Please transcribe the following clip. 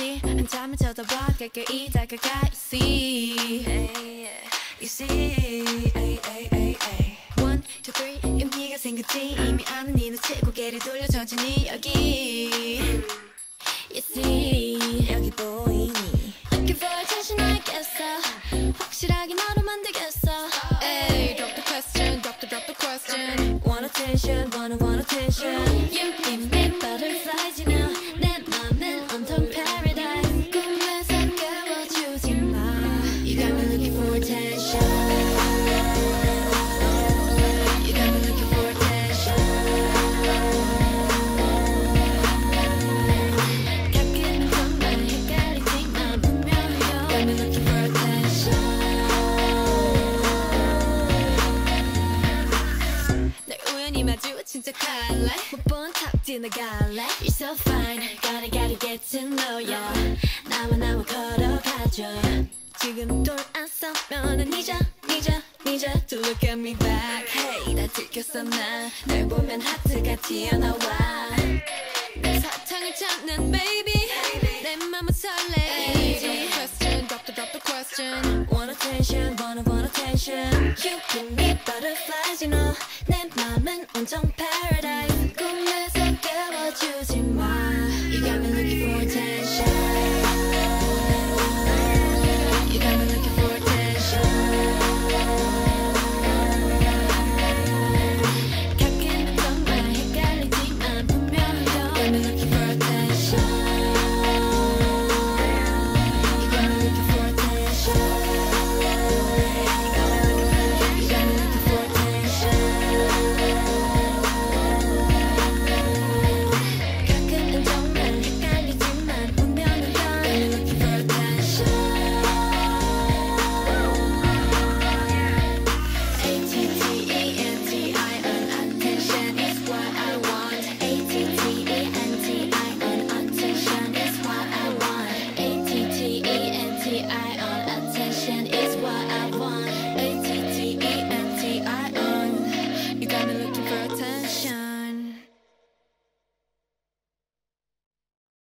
듯이 한참을 쳐다봐 가까이 다가가. You see, One, two, three 용기가 생겼지. 이미 아는 이 눈치 고개를 돌려 천천히 여기. You see, 여기 보이니. Looking for attention 알겠어. 확실하게 너로 만들겠어. Ay, drop the question, drop the question. Want attention, want attention. You give me butterflies, you know. 내 맘은 온통 paradise. 꿈에서 깨워주지 마. You got me looking for attention. You got me looking for attention. 가끔은 정말 헷갈리지만 분명해요. Got me looking for attention. 날 우연히 마주친 척할래? 못 본 척 지나갈래? You're so fine, gotta get to know ya. 나와 걸어가줘. 지금 돌아서면은 잊어 to look at me back. Hey, 나 들켰어 나. 널 보면 하트가 튀어나와. 내 사탕을 찾는 baby. 내 맘은 설레. Drop the question. Want attention, want attention. You give me butterflies, you know. 내 맘은 온통 paradise.